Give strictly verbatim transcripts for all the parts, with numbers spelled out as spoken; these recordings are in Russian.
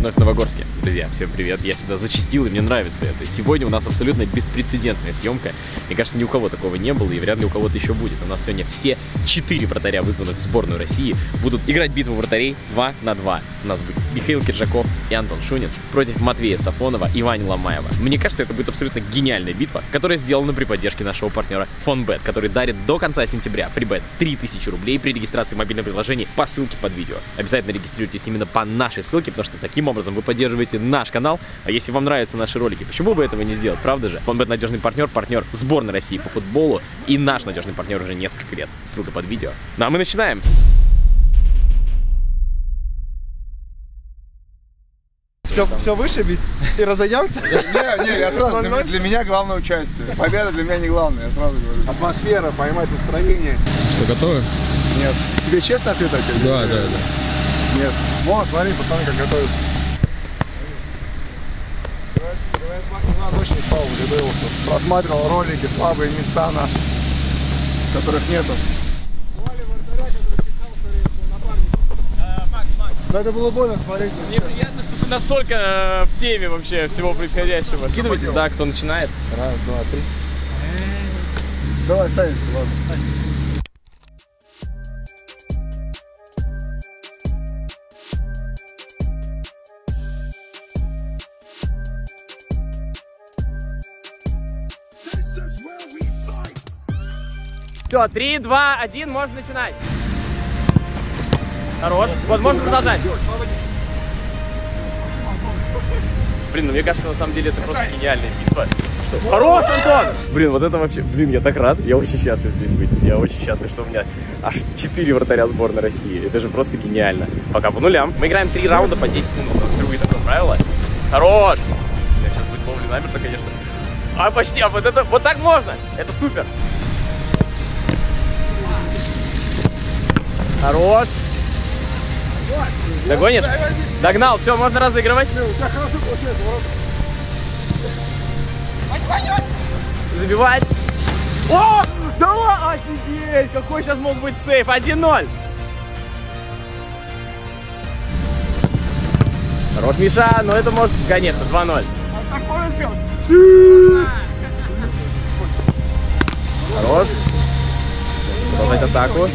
вновь в Новогорске. Друзья, всем привет, я сюда зачастил, и мне нравится это. Сегодня у нас абсолютно беспрецедентная съемка. Мне кажется, ни у кого такого не было, и вряд ли у кого-то еще будет. У нас сегодня все четыре вратаря, вызванных в сборную России, будут играть битву вратарей два на два. У нас будет Михаил Киржаков и Антон Шунин против Матвея Сафонова и Вани Ломаева. Мне кажется, это будет абсолютно гениальная битва, которая сделана при поддержке нашего партнера Фонбет, который дарит до конца сентября фрибет три тысячи рублей при регистрации мобильного приложения по ссылке под видео. Обязательно регистрируйтесь именно по нашей ссылке, потому что таким образом вы поддерживаете наш канал. А если вам нравятся наши ролики, почему бы этого не сделать, правда же? Фонбет — надежный партнер, партнер сборной России по футболу и наш надежный партнер уже несколько лет. Ссылка под видео. Ну а мы начинаем. Все, все вышибить и разойдемся? Не, не, я сразу, для, для меня главное участие. Победа для меня не главное, я сразу говорю. Атмосфера, поймать настроение. Что, готовы? Нет. Тебе честно ответ дать? Да, да, да. Нет. Вон, смотри, пацаны, как готовятся. Ночь не спал, готовился. Просматривал ролики, слабые места наши, которых нету. Но это было больно смотреть. Мне приятно, что ты настолько э, в теме вообще всего происходящего. Скидывайтесь, да, кто начинает. Раз, два, три. Давай, ставим, ладно. Все, три, два, один, можно начинать. Хорош. Вот, можно продолжать. Блин, ну мне кажется, на самом деле это просто гениальная битва. Что? Хорош, Антон! Блин, вот это вообще... Блин, я так рад. Я очень счастлив здесь быть. Я очень счастлив, что у меня аж четыре вратаря сборной России. Это же просто гениально. Пока по нулям. Мы играем три раунда по десять минут. У нас впервые такое правило. Хорош! Я сейчас будет ловли намерто, конечно. А почти, а вот это... Вот так можно! Это супер! Хорош! Догонишь? Догнал, все, можно разыгрывать. Забивать. О! Да ладно, офигеть! Какой сейчас мог быть сейф? один ноль. Хорош, Миша, но это может... Конечно, два ноль. Хорош. Продолжать атаку.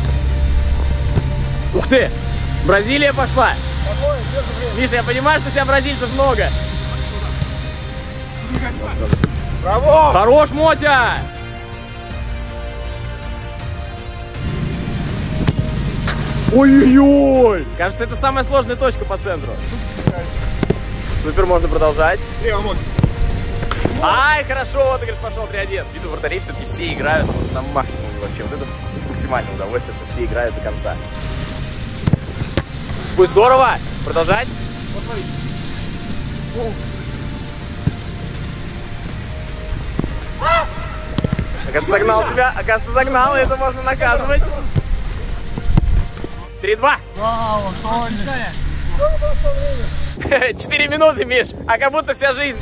Ух ты! Бразилия пошла! Миша, я понимаю, что у тебя бразильцев много. Браво! Хорош, Мотя! Ой-ой-ой! Кажется, это самая сложная точка по центру. Супер, можно продолжать. Ай, хорошо, ты говоришь, пошел три один. Битву вратарей все-таки все играют на максимуме вообще. Вот это максимальное удовольствие, что все играют до конца. Будет здорово! Продолжать? Окажется, загнал себя, окажется, загнал, и это можно наказывать. три два. Четыре минуты, Миш, а как будто вся жизнь.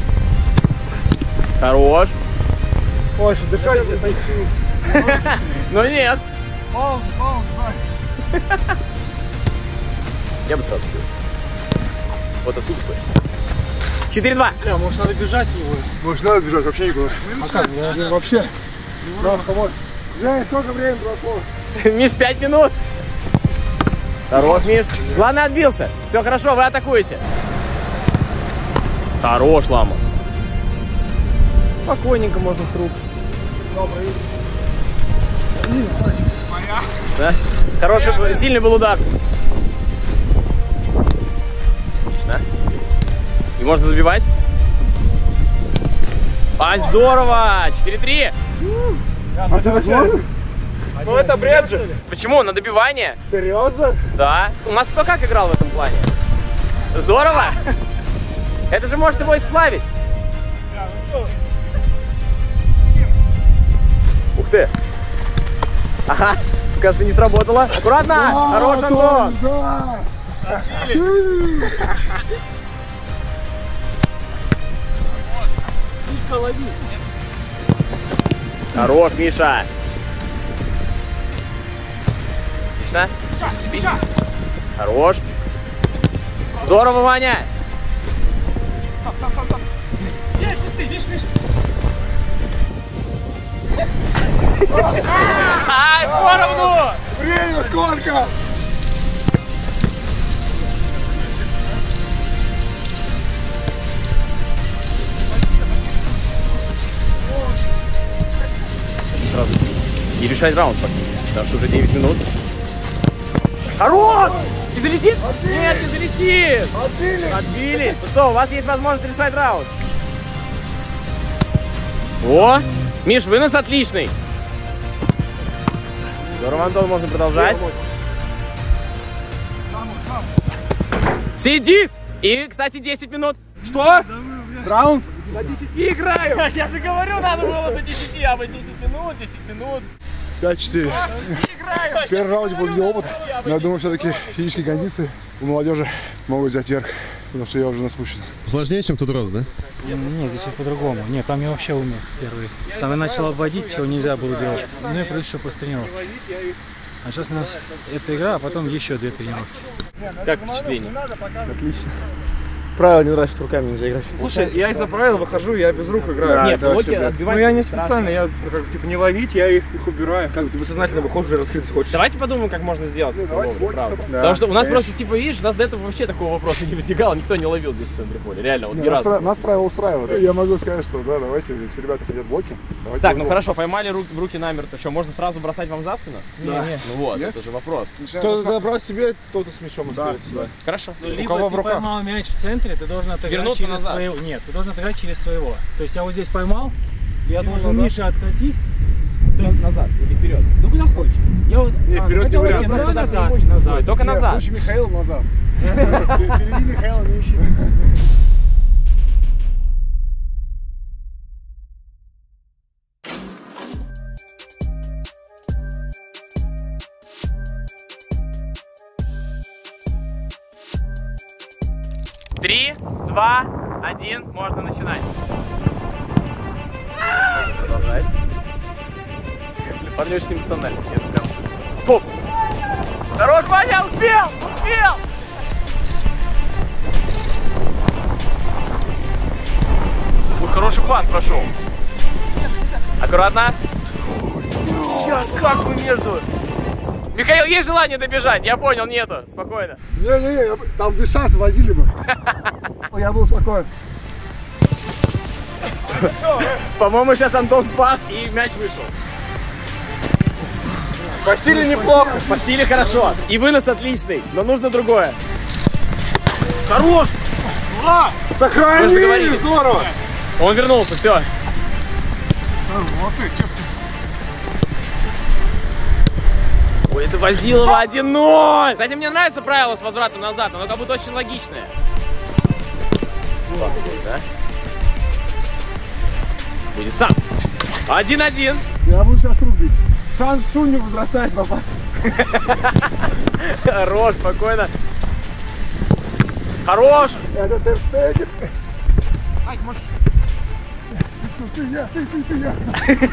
Хорош. Ой, дышать где-то. Ну нет. Пауза, пауза, Я бы сразу бил. Вот отсюда точно. четыре два. Бля, может надо бежать его? Может надо бежать, вообще никуда. А как? Вообще. Просто вот. Бля, сколько времени прошло? Миш, пять минут. Хорош, Миш. Главное, отбился. Все хорошо, вы атакуете. Хорош, Лама. Спокойненько можно с рук. Да? Хороший, сильный был удар. Отлично. И можно забивать. А, здорово! четыре три. Ну это бред же. Почему? На добивание? Серьезно? Да. У нас кто как играл в этом плане? Здорово! Это же может его исправить. Ух ты! Ага, кажется, не сработало. Аккуратно! Хорош, Антон! Хорош, Миша! Отлично. Хорош. Здорово, Ваня! Ай, поровну! Время сколько? Сразу и решать раунд фактически, потому что уже девять минут. Хорош! Не залетит? Отбили! Нет, не залетит! Отбили! Отбили! Ну что, у вас есть возможность решать раунд. О! Миш, вынос отличный! Здорово, Антон, можно продолжать. Сидит! И, кстати, десять минут. Что? Раунд? На десяти играю! Я же говорю, надо было до десяти, а вы десять минут, десять минут. пять-четыре. В первом раунде был где опыт, но я думаю, все-таки физические кондиции у молодежи могут взять верх, потому что я уже наспущен. Сложнее, чем тот раз, да? Нет, здесь все по-другому. Нет, там я вообще умер первый. Там я начал обводить, чего нельзя было делать. Ну и плюс еще по тренировке. А сейчас у нас эта игра, а потом еще две тренировки. Как впечатление? Отлично. Правило не нравится, руками нельзя играть. Слушай, я из-за правил выхожу, я без рук играю. Да, Нет, блоки вообще, отбивать ну я не страшно. специально, я ну, как, типа не ловить, я их, их убираю. Как бы ты сознательно выходишь и раскрыться хочешь. Давайте подумаем, как можно сделать с этой давайте ловлей, блоки, правда. чтобы- Да, Потому что у нас конечно. просто, типа, видишь, у нас до этого вообще такого вопроса не возникало, никто не ловил здесь в центре поля, реально, вот Не, ни нас, разу. прав- нас правила устраивают. Я могу сказать, что да, давайте, если ребята хотят блоки. Давайте Так, ну блоки. хорошо, поймали ру- в руки намертво, что, можно сразу бросать вам за спину? Да. Ну вот, Нет? это же вопрос. Начинаем Кто с- забрал себе, тот и с мячом Да, остается. да. Хорошо. Либо кого в ты руках? поймал мяч в центре, ты должен отыграть Вернуться через назад. своего. Нет, ты должен отыграть через своего. То есть я вот здесь поймал, я должен назад. Мише откатить. То есть, Назад или вперед? ну куда хочешь. Я вот, Не, а, вперед не хотел вариант. идти, ну, Просто назад, так преимущество назад. свое, только Нет, в назад. случае Михаила назад. Впереди Михаила не ищи. Три, два, один, можно начинать. Можно продолжать. Парни очень эмоциональны. Нет, прям супер. Хоп! Хорош, Ваня, успел! Успел! Ой, хороший пас прошел. Аккуратно. Сейчас, как вы между... Михаил, есть желание добежать? Я понял, нету. Спокойно. Не-не-не, я бы- там без шансов возили бы. Я был спокоен. По-моему, сейчас Антон спас и мяч вышел. По стилю неплохо. По силе хорошо. И вынос отличный, но нужно другое. Хорош! Сохрани, Вы же договорились. здорово. Он вернулся, все. Молодцы, честно. Ой, это Возилова один ноль. Кстати, мне нравится правило с возвратом назад, оно как будто очень логичное. Да? Будет сам. один-один. Я буду сейчас рук бить. Шанс шуню бросать попасть. Хорош, спокойно. Хорош! Это Терштеген. Ай, можешь... Ты, я, ты, ты, ты, я.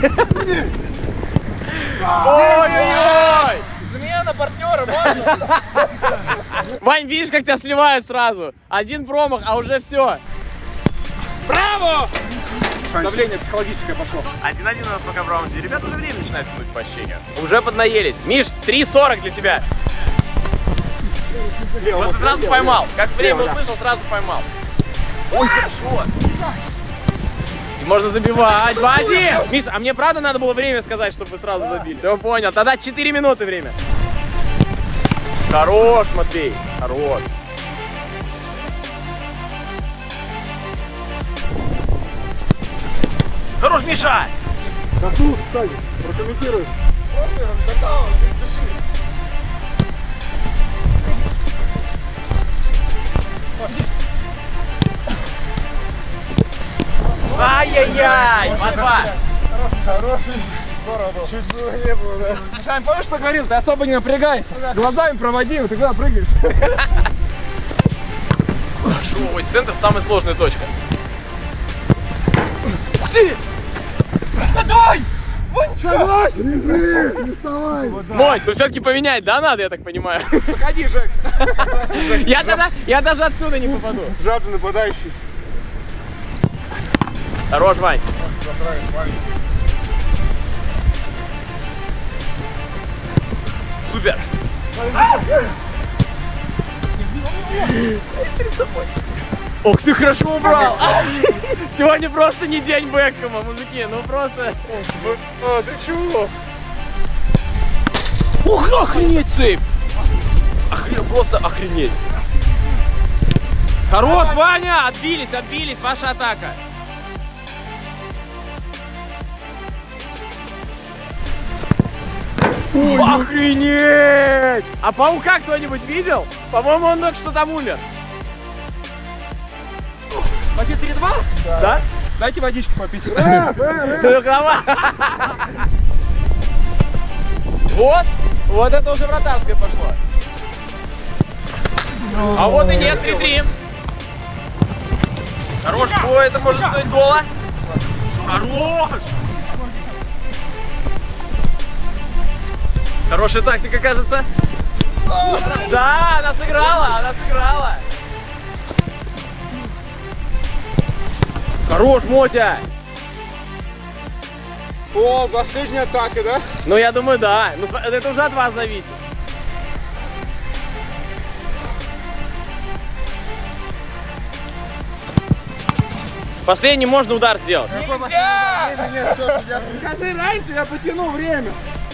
Ой-ой-ой! Замена партнера, можно? Вань, видишь, как тебя сливают сразу? Один промах, а уже все. Браво! Давление психологическое пошло. один-один у нас пока в раунде. Ребята уже время начинает тянуть по ощущениям. Уже поднаелись. Миш, три сорок для тебя. Вот ты сразу поймал. Как время услышал, сразу поймал. Ой, хорошо. И можно забивать. два-один. Миш, а мне правда надо было время сказать, чтобы вы сразу забили? Все, понял. Тогда четыре минуты время. Хорош, Матвей. Хорош. Хорош, Миша! Косу, кстати, прокомментируй. Ай-яй-яй! Два-два! Хороший. Здорово был. Чуть было не было, да. Шань, помнишь, что говорил? Ты особо не напрягайся. Глазами проводи, вот ты куда прыгаешь? Хорошо, ой, центр самая сложная точка. Ух ты! Давай! Согласен! Не вставай! Моть, ну все-таки поменять, да, надо, я так понимаю? Заходи, Жек. Я тогда, я даже отсюда не попаду. Жадный нападающий. Хорош, Вань. Супер. Ох ты, хорошо убрал. Сегодня просто не день Бекхэма, мужики, ну просто... А, ты чего? Ух, охренеть, сейф! Охренеть, просто охренеть. Хорош, Ваня! Отбились, отбились, ваша атака. Ой, охренеть! А паука кто-нибудь видел? По-моему, он только что там умер. Пакет три-два? Да? Да? Дайте водички попить. Вот, вот это уже вратарское пошло. А вот и нет, три-три. Хорош, ой, это может стоить гола. Хорош! Хорошая тактика, кажется. Да, она сыграла, она сыграла. Хорош, Мотя! О, последняя атака, да? Ну, я думаю, да. Ну, это уже от вас зависит. Последний можно удар сделать. Скажи раньше, я потяну время.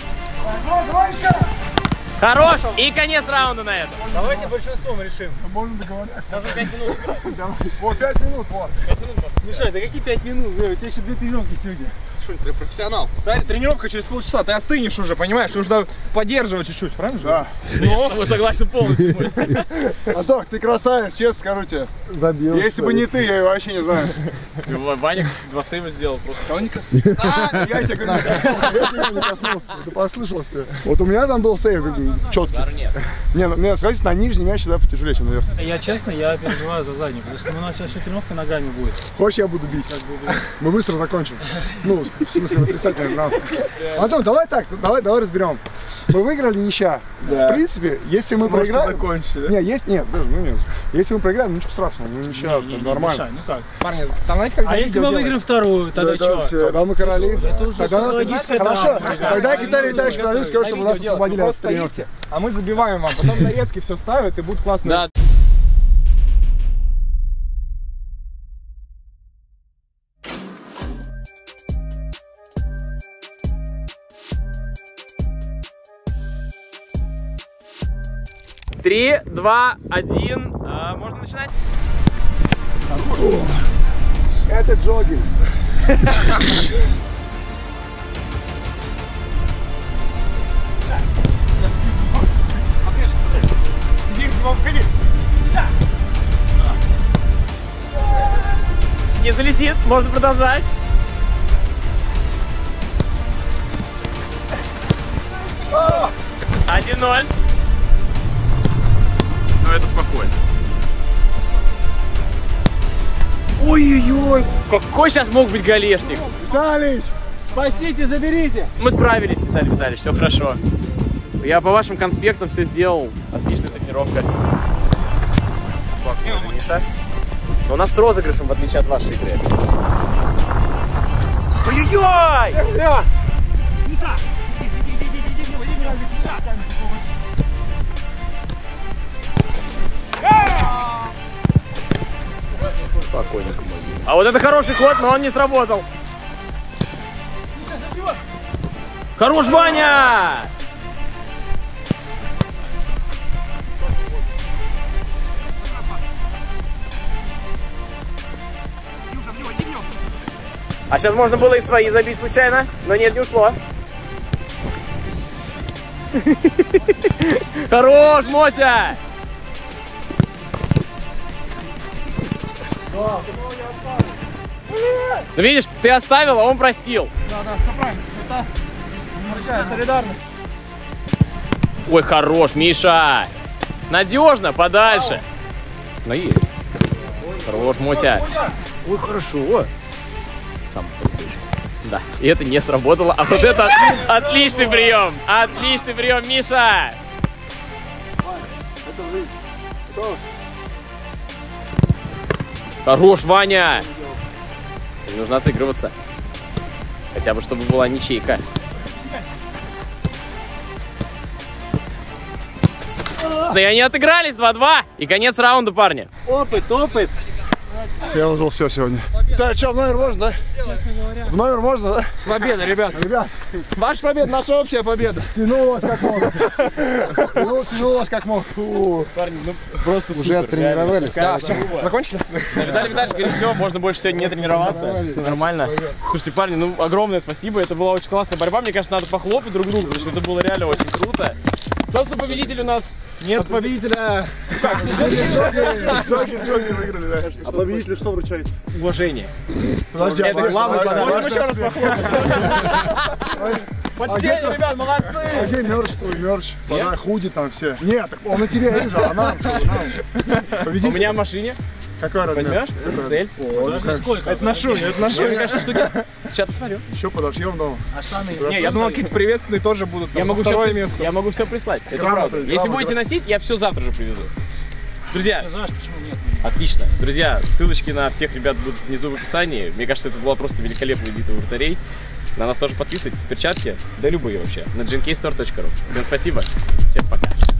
Хорош! И конец раунда на этом. Давайте большинством решим. Можно договориться. Даже пять минут сыграть. Вот пять минут, вот. Миша, да какие пять минут? У тебя еще две тренировки сегодня. Что ты профессионал? Да, тренировка через полчаса, ты остынешь уже, понимаешь? Нужно поддерживать чуть-чуть, правильно? Да. Ну, мы согласен полностью. Антох, ты красавец, честно скажу тебе. Забил. Если бы не ты, я его вообще не знаю. Ваня два сейва сделал просто. Кого не коснулся? А, я тебя говорю, я тебя не коснулся. Ты послышался. Вот у меня там был сейв, четкий. Нет. Не, ну, мне сказать, на нижний мяч всегда потяжелее, чем наверх. Я честно, я переживаю за задний, потому что у нас сейчас еще тренировка ногами будет. Хочешь, я буду бить? Мы быстро закончим. Ну, в смысле, отрицательный нас. Антон, давай так, давай, давай разберем. Мы выиграли ничья. В принципе, если мы проиграем... закончить, да? Не, есть, нет, даже, ну нет. Если мы проиграем, ну ничего страшного, ну ничья, Не, не, не нормально. мешай, ну как? Парни, там знаете, как А если мы выиграем вторую, тогда что? Тогда мы короли. Это уже Тогда нас- психологическая Хорошо, травма. тогда Виталий Витальевич Королев скажет, что вы нас освободили от тренировки. а мы забиваем вам, потом нарезки все вставят и будут классные. Да. Три, два, один. А, можно начинать? Это джогинг. Не залетит, можно продолжать. один ноль. Ну это спокойно. Ой-ой-ой, какой сейчас мог быть голешник. Виталий! Спасите, заберите! Мы справились, Виталий Витальевич, все хорошо. Я по вашим конспектам все сделал. Отличная тренировка. Спокойно, Миша. Но у нас с розыгрышем, в отличие от вашей игры. Ой-ой-ой! Спокойненько. А вот это хороший ход, но он не сработал. Хорош, Ваня! А сейчас можно было и свои забить случайно, но нет, не ушло. Хорош, Мотя! Ну видишь, ты оставил, а он простил. Да, да, все правильно. Это мужская солидарность. Ой, хорош, Миша! Надежно, подальше. Ну есть. Хорош, Мотя. Ой, хорошо. Сам Да, и это не сработало, а вот это отличный прием! Отличный прием, Миша! Хорош, Ваня! Не нужно отыгрываться. Хотя бы, чтобы была ничейка. Да и они отыгрались два-два. И конец раунда, парни. Опыт, опыт. Я вызвал все сегодня. Да, что, в номер можно, да? В номер можно, да? С победой, ребят. Ребят, Ваша победа, наша общая победа. тянул вас как мог. Тянул, тянул вас как мог. Фу. Парни, ну просто Уже оттренировались. Да, все, закончили? Виталий Витальевич говорит, все, можно больше сегодня не тренироваться. Все нормально. Слушайте, парни, ну огромное спасибо. Это была очень классная борьба. Мне кажется, надо похлопать друг другу, потому что это было реально очень круто. Собственно, победитель у нас. Нет победителя. Джокер, Джокер выиграли, да. А победителю что вручается? Уважение. Подожди, Это а главный подожди, подарок. подожди, Можем еще раз похлопать? Почтение, ребят, молодцы! А где мерч твой, мерч? Подай худи там все. Нет, так он на тебе, я вижу, а нам, нам. У Победитель. меня в машине. Какой размер? Возьмешь? Цель. Сколько? Это на шуне, это на Мне шуне. кажется, штуки. Сейчас посмотрю. Еще подошьем дома. А штаны? Не, я думал, какие-то приветственные тоже будут. Я там, могу, за все, второе прис- место. я могу все прислать. Это Грамоты, правда. Если грамоты. будете носить, я все завтра же привезу. Друзья, Знаешь, почему нет? отлично. Друзья, ссылочки на всех ребят будут внизу в описании. Мне кажется, это была просто великолепная битва вратарей. На нас тоже подписывайтесь, перчатки, да любые вообще, на джи эн кей стор точка ру. Всем спасибо, всем пока.